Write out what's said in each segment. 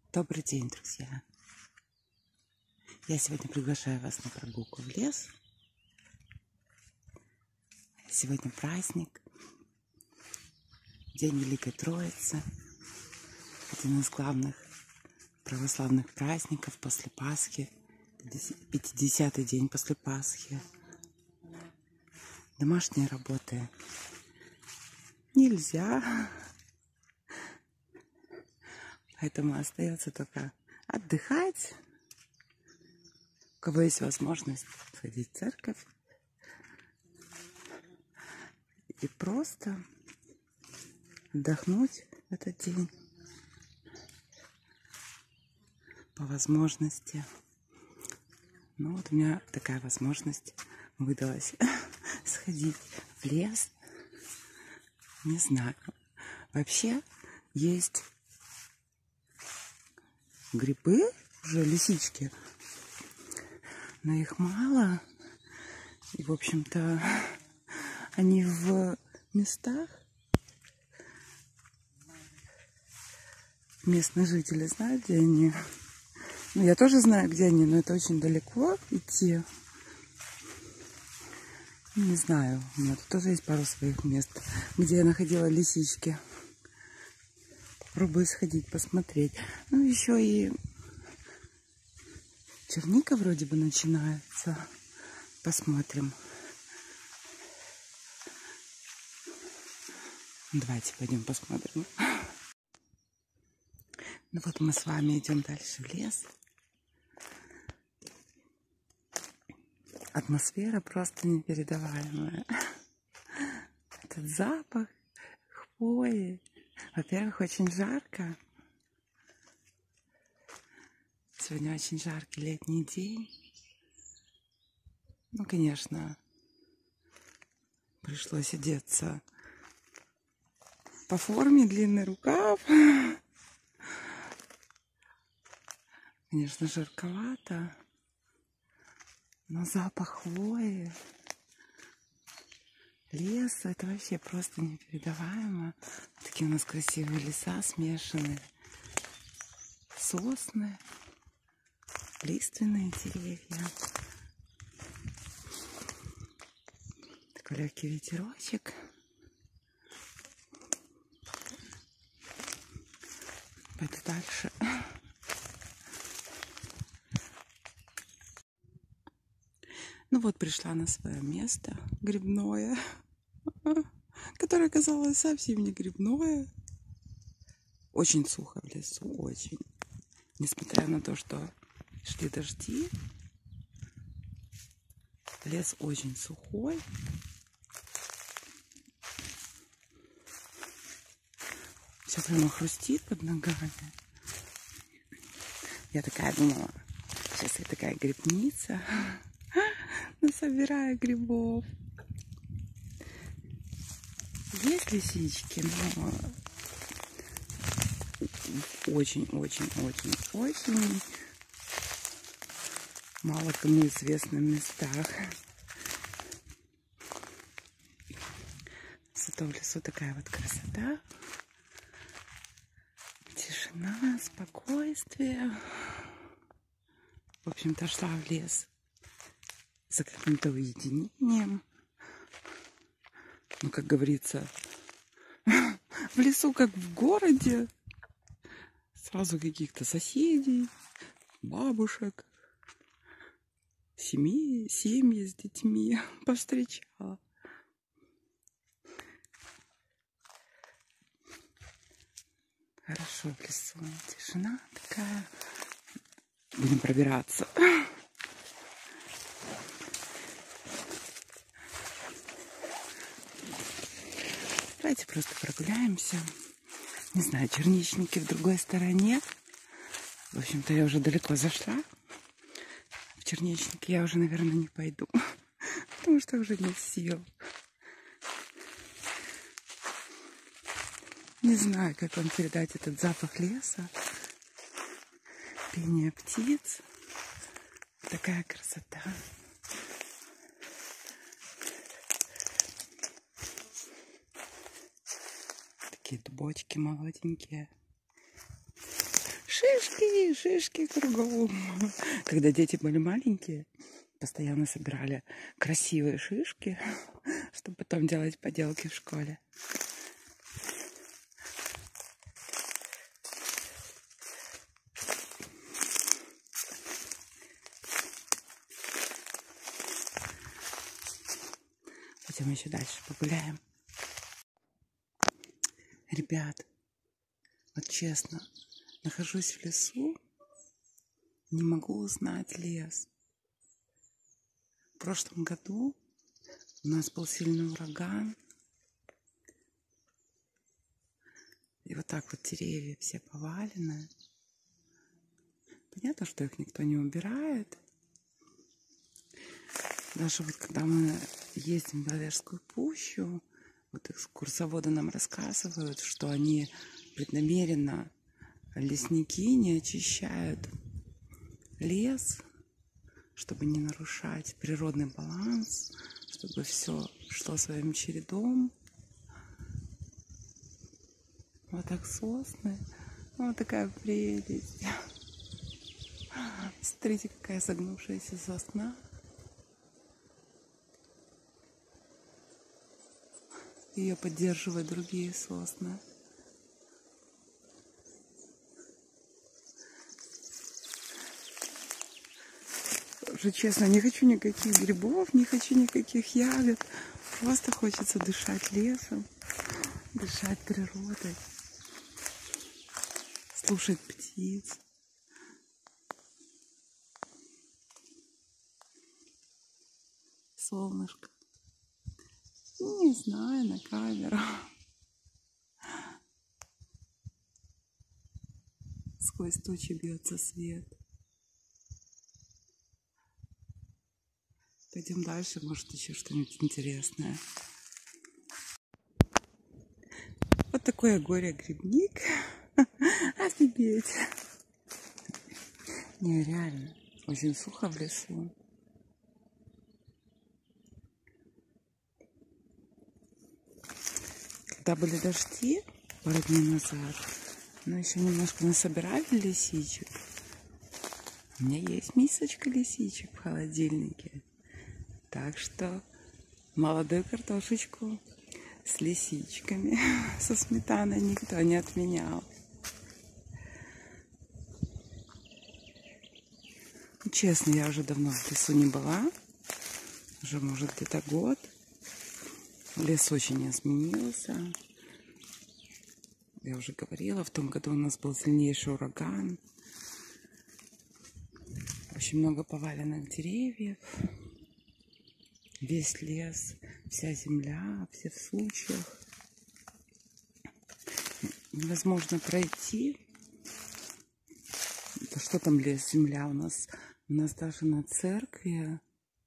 Добрый день, друзья! Я сегодня приглашаю вас на прогулку в лес. Сегодня праздник, День Великой Троицы, один из главных православных праздников после Пасхи, 50-й день после Пасхи. Домашние работы нельзя, поэтому остается только отдыхать. У кого есть возможность сходить в церковь и просто отдохнуть в этот день по возможности. Ну вот у меня такая возможность выдалась сходить в лес. Не знаю. Вообще есть грибы, уже лисички, но их мало. И, в общем-то, они в местах. Местные жители знают, где они. Ну, я тоже знаю, где они, но это очень далеко идти. Не знаю, у меня тут тоже есть пару своих мест, где я находила лисички. Попробую сходить, посмотреть. Ну, еще и черника вроде бы начинается. Посмотрим. Давайте пойдем посмотрим. Ну вот мы с вами идем дальше в лес. Атмосфера просто непередаваемая. Этот запах хвои. Во-первых, очень жарко. Сегодня очень жаркий летний день. Ну, конечно, пришлось одеться по форме, длинный рукав. Конечно, жарковато. Но запах хвои, леса, это вообще просто непередаваемо. Такие у нас красивые леса смешанные. Сосны, лиственные деревья. Такой легкий ветерочек. Пойду дальше. Ну вот, пришла на свое место грибное, которое оказалось совсем не грибное. Очень сухо в лесу, очень. Несмотря на то, что шли дожди, лес очень сухой. Все прямо хрустит под ногами. Я такая думала, сейчас я такая грибница, насобираю грибов. Есть лисички, но очень мало кому известных местах. Зато в лесу такая вот красота. Тишина, спокойствие. В общем-то, шла в лес за каким-то уединением. Ну, как говорится, в лесу, как в городе. Сразу каких-то соседей, бабушек, семьи с детьми повстречала. Хорошо в лесу. Тишина такая. Будем пробираться. Давайте просто прогуляемся. Не знаю, черничники в другой стороне. В общем-то, я уже далеко зашла. В черничники я уже, наверное, не пойду. Потому что уже нет сил. Не знаю, как вам передать этот запах леса. Пение птиц. Такая красота. Такие дубочки молоденькие. Шишки, шишки кругом. Когда дети были маленькие, постоянно собирали красивые шишки, чтобы потом делать поделки в школе. Пойдем еще дальше погуляем. Ребят, вот честно, нахожусь в лесу, не могу узнать лес. В прошлом году у нас был сильный ураган. И вот так вот деревья все повалены. Понятно, что их никто не убирает. Даже вот когда мы ездим в Беловежскую пущу, вот экскурсоводы нам рассказывают, что они преднамеренно, лесники, не очищают лес, чтобы не нарушать природный баланс, чтобы все шло своим чередом. Вот так сосны. Вот такая прелесть. Смотрите, какая согнувшаяся сосна. Ее поддерживают другие сосны. Уже честно, не хочу никаких грибов, не хочу никаких ягод. Просто хочется дышать лесом, дышать природой, слушать птиц. Солнышко. Не знаю, на камеру. Сквозь тучи бьется свет. Пойдем дальше, может, еще что-нибудь интересное. Вот такое горе-грибник. Офигеть. Не, реально, очень сухо в лесу. Когда были дожди пару дней назад, но еще немножко насобирали лисичек. У меня есть мисочка лисичек в холодильнике. Так что молодую картошечку с лисичками, со сметаной никто не отменял. Честно, я уже давно в лесу не была. Уже, может, где-то год. Лес очень изменился. Я уже говорила, в том году у нас был сильнейший ураган. Очень много поваленных деревьев. Весь лес, вся земля, все в сучьях. Невозможно пройти. Да что там лес, земля? У нас даже на церкви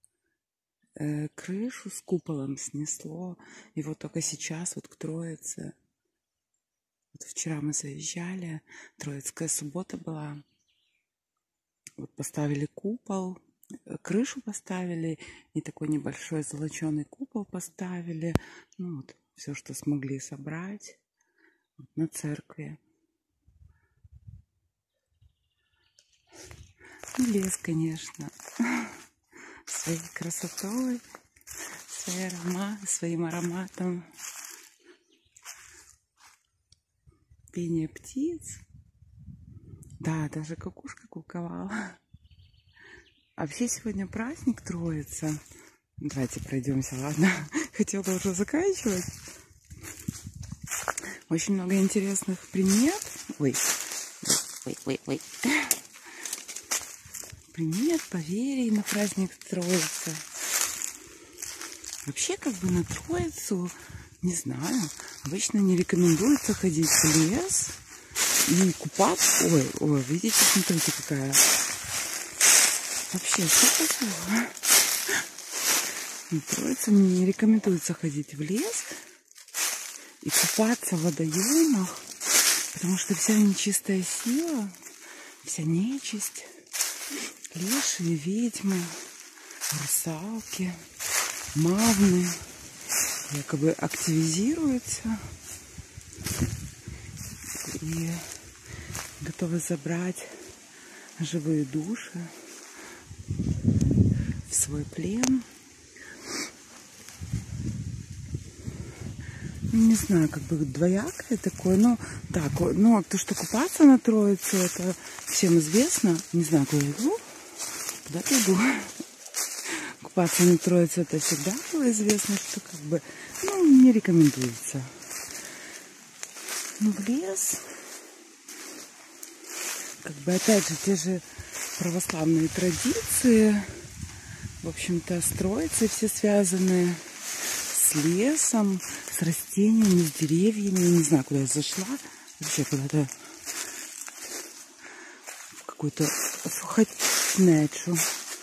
крышу с куполом снесло. И вот только сейчас вот к Троице. Вот вчера мы заезжали, Троицкая суббота была. Вот поставили купол, крышу поставили и такой небольшой золоченый купол поставили. Ну вот все, что смогли собрать вот на церкви. И лес, конечно, своей красотой, своим ароматом. Пение птиц. Да, даже кукушка куковала. А вообще сегодня праздник Троица. Давайте пройдемся, ладно? Хотела уже заканчивать. Очень много интересных примет. Ой. Примет, поверий на праздник Троицы. Вообще, как бы на Троицу, не знаю, обычно не рекомендуется ходить в лес и купаться. Ой, видите, смотрите, какая. Вообще, что такое? На Троицу не рекомендуется ходить в лес и купаться в водоемах, потому что вся нечистая сила, вся нечисть, лешие, ведьмы, русалки, мавны якобы активизируются и готовы забрать живые души в свой плен. Не знаю, как бы двоякое такое, но так, но то, что купаться на Троице, это всем известно. Не знаю, куда я иду, куда-то иду. Купаться на Троице, это всегда было известно, что как бы, ну, не рекомендуется. Но в лес, как бы, опять же, те же православные традиции, в общем-то, с Троицей все связаны, с лесом, с растениями, с деревьями. Я не знаю, куда я зашла. Вообще куда-то в какую-то сухотнячу.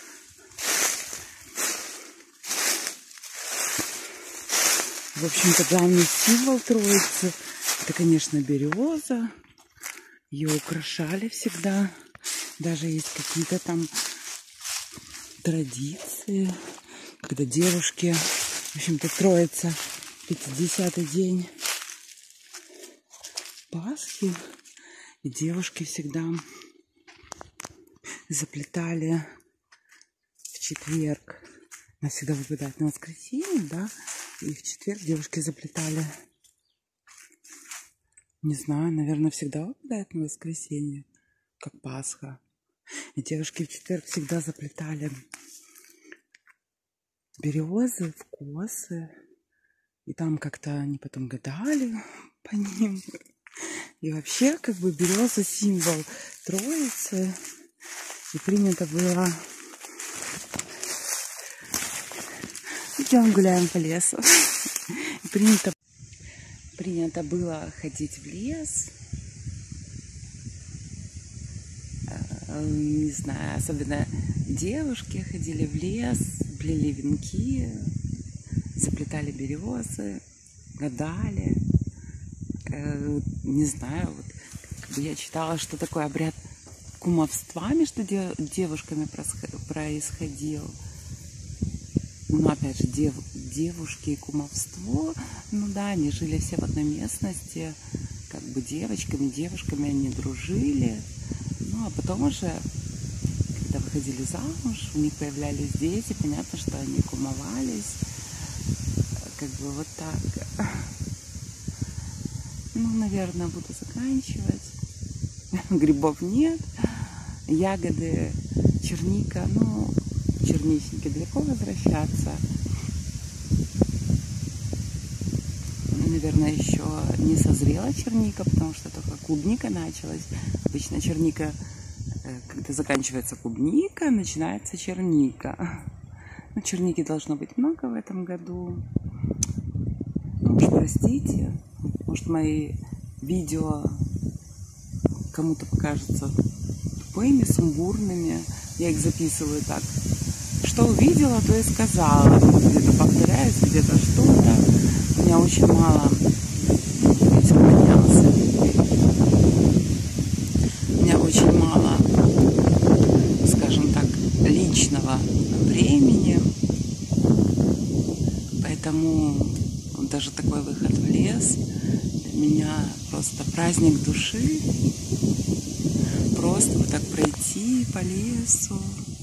В общем-то, главный символ Троицы — это, конечно, береза. Ее украшали всегда. Даже есть какие-то там традиции, когда девушки, в общем-то, Троица, 50-й день Пасхи, и девушки всегда заплетали в четверг. Она всегда выпадает на воскресенье, да, и в четверг девушки заплетали. Не знаю, наверное, всегда выпадает на воскресенье, как Пасха. И девушки в четверг всегда заплетали березы в косы. И там как-то они потом гадали по ним. И вообще, как бы, береза — символ Троицы. И принято было... Идем гуляем по лесу. И принято было ходить в лес. Не знаю, особенно девушки ходили в лес, плели венки, заплетали березы, гадали. Не знаю, вот, как бы я читала, что такой обряд кумовства между девушками происходил. Но опять же, девушки и кумовство, ну да, они жили все в одной местности, как бы девушками они дружили. Ну а потом уже, когда выходили замуж, у них появлялись дети, понятно, что они кумовались. Как бы вот так. Ну, наверное, буду заканчивать. Грибов нет. Ягоды, черника. Ну, черничники далеко возвращаться. Наверное, еще не созрела черника, потому что только клубника началась. Обычно черника, когда заканчивается клубника, начинается черника. Но черники должно быть много в этом году. Ну, уж простите, может, мои видео кому-то покажутся тупыми, сумбурными. Я их записываю так. Что увидела, то и сказала. Где-то повторяюсь, где-то что-то. У меня очень мало... У меня очень мало, скажем так, личного времени. Поэтому даже такой выход в лес для меня просто праздник души. Просто вот так пройти по лесу.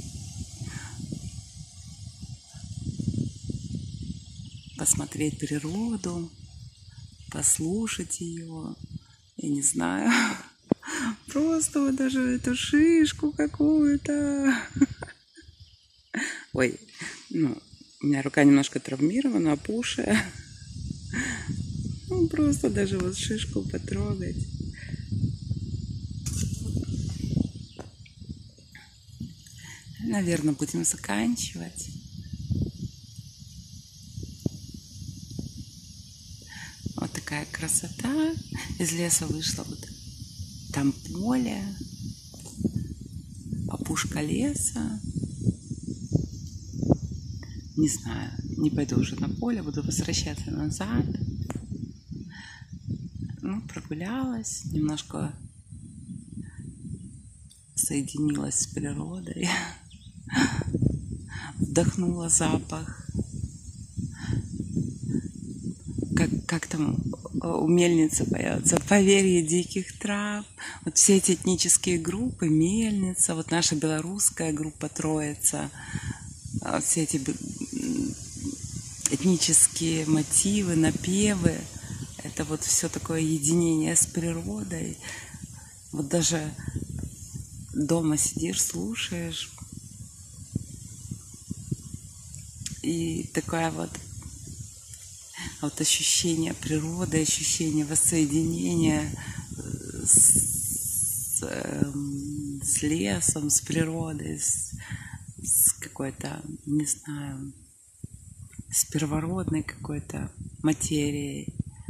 Посмотреть природу, послушать ее. Я не знаю. Просто вот даже эту шишку какую-то. Ой, ну, у меня рука немножко травмирована, опухшая. Ну, просто даже вот шишку потрогать. Наверное, будем заканчивать. Вот такая красота. Из леса вышла вот там поле, опушка леса. Не знаю, не пойду уже на поле, буду возвращаться назад. Ну, прогулялась, немножко соединилась с природой, вдохнула запах. как там у Мельницы поется, поверье диких трав. Вот все эти этнические группы, Мельница, вот наша белорусская группа Троица, все эти этнические мотивы, напевы, это вот все такое единение с природой. Вот даже дома сидишь, слушаешь, и такое вот ощущение природы, ощущение воссоединения с лесом, с природой, с какой-то, не знаю, с первородной какой-то материей.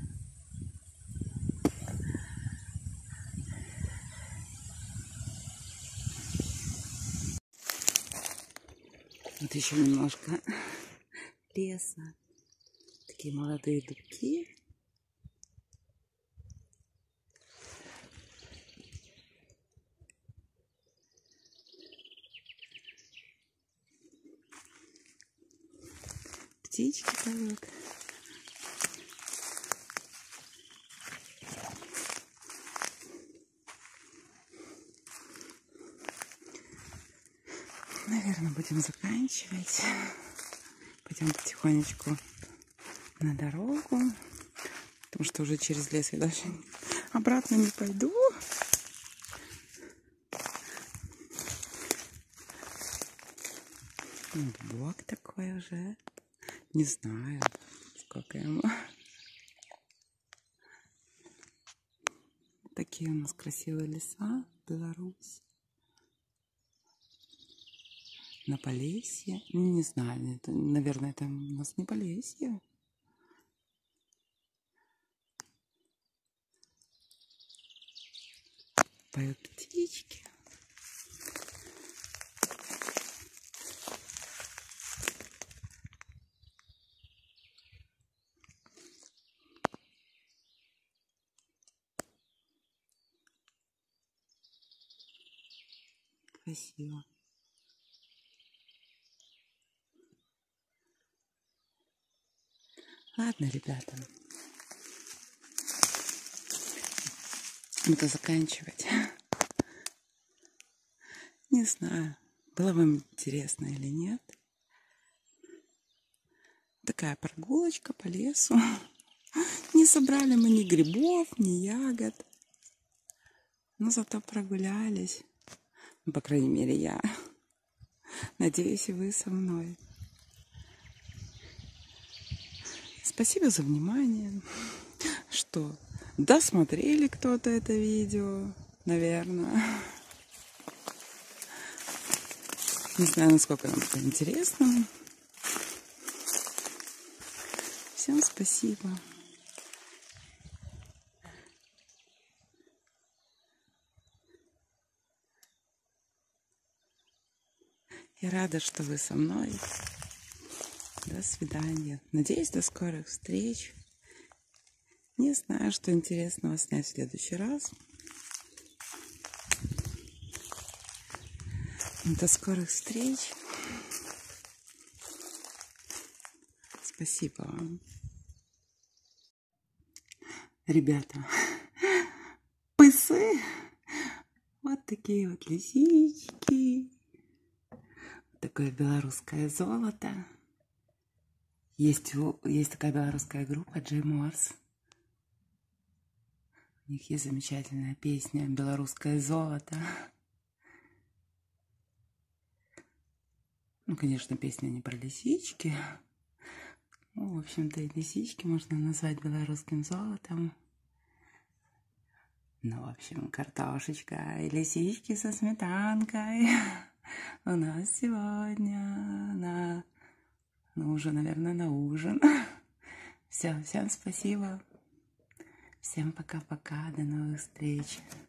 Вот еще немножко леса. Такие молодые дубки. Птички поют. Наверное, будем заканчивать. Пойдем потихонечку на дорогу, потому что уже через лес я даже обратно не пойду. Дубок такой уже. Не знаю, сколько ему. Такие у нас красивые леса в Беларуси. На Полесье. Не знаю, это, наверное, это у нас не Полесье. Поют птички. Красиво. Ладно, ребята. Надо заканчивать. Не знаю, было вам интересно или нет. Такая прогулочка по лесу. Не собрали мы ни грибов, ни ягод. Но зато прогулялись. Ну, по крайней мере, я. Надеюсь, и вы со мной. Спасибо за внимание. Что, досмотрели кто-то это видео, наверное. Не знаю, насколько нам это интересно. Всем спасибо. Я рада, что вы со мной. До свидания. Надеюсь, до скорых встреч. Не знаю, что интересного снять в следующий раз. До скорых встреч. Спасибо вам. Ребята, пысы. Вот такие вот лисички. Такое белорусское золото. Есть такая белорусская группа Джей Морс. У них есть замечательная песня «Белорусское золото». Ну, конечно, песня не про лисички. Ну, в общем-то, и лисички можно назвать белорусским золотом. Ну, в общем, картошечка и лисички со сметанкой у нас сегодня уже, наверное, на ужин. Все, всем спасибо. Всем пока-пока. До новых встреч.